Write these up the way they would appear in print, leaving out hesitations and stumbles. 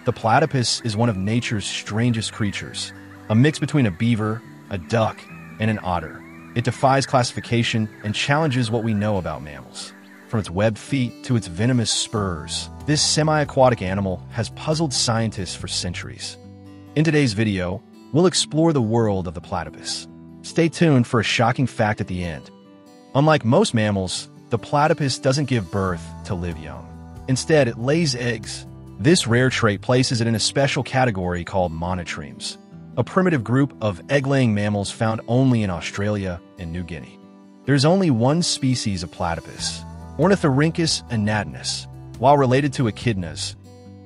The platypus is one of nature's strangest creatures, a mix between a beaver, a duck, and an otter. It defies classification and challenges what we know about mammals. From its webbed feet to its venomous spurs, this semi-aquatic animal has puzzled scientists for centuries. In today's video, we'll explore the world of the platypus. Stay tuned for a shocking fact at the end. Unlike most mammals, the platypus doesn't give birth to live young. Instead, it lays eggs. This rare trait places it in a special category called monotremes, a primitive group of egg-laying mammals found only in Australia and New Guinea. There's only one species of platypus, Ornithorhynchus anatinus, while related to echidnas.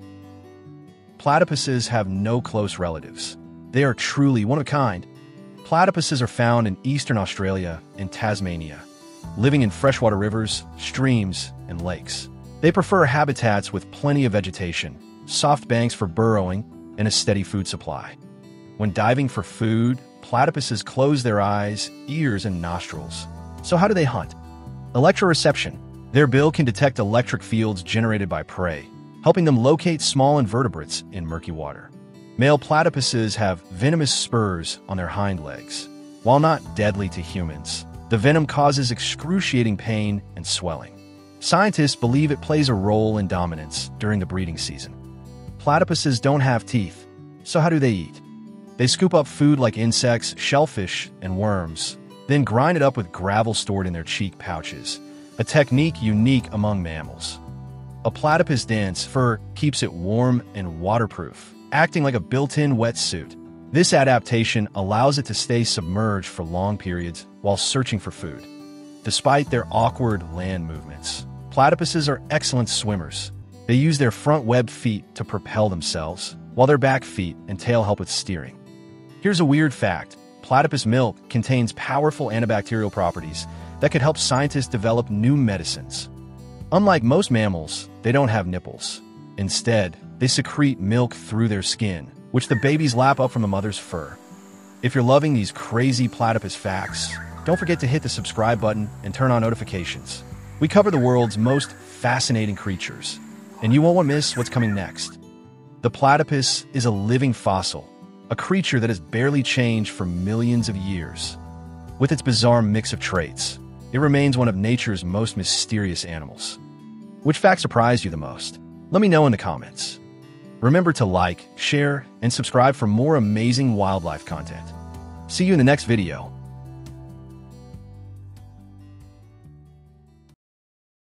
Platypuses have no close relatives. They are truly one of a kind. Platypuses are found in eastern Australia and Tasmania, living in freshwater rivers, streams, and lakes. They prefer habitats with plenty of vegetation, soft banks for burrowing, and a steady food supply. When diving for food, platypuses close their eyes, ears, and nostrils. So how do they hunt? Electroreception. Their bill can detect electric fields generated by prey, helping them locate small invertebrates in murky water. Male platypuses have venomous spurs on their hind legs. While not deadly to humans, the venom causes excruciating pain and swelling. Scientists believe it plays a role in dominance during the breeding season. Platypuses don't have teeth, so how do they eat? They scoop up food like insects, shellfish, and worms, then grind it up with gravel stored in their cheek pouches, a technique unique among mammals. A platypus' dense fur keeps it warm and waterproof, acting like a built-in wetsuit. This adaptation allows it to stay submerged for long periods while searching for food. Despite their awkward land movements, platypuses are excellent swimmers. They use their front webbed feet to propel themselves, while their back feet and tail help with steering. Here's a weird fact. Platypus milk contains powerful antibacterial properties that could help scientists develop new medicines. Unlike most mammals, they don't have nipples. Instead, they secrete milk through their skin, which the babies lap up from the mother's fur. If you're loving these crazy platypus facts, don't forget to hit the subscribe button and turn on notifications. We cover the world's most fascinating creatures, and you won't miss what's coming next. The platypus is a living fossil, a creature that has barely changed for millions of years. With its bizarre mix of traits, it remains one of nature's most mysterious animals. Which fact surprised you the most? Let me know in the comments. Remember to like, share, and subscribe for more amazing wildlife content. See you in the next video.